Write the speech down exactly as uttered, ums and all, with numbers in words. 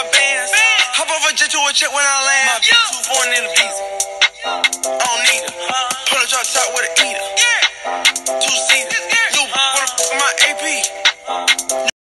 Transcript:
my bands. Hop off a jet to a check when I land. My bitch too foreign in the visa. I don't need her.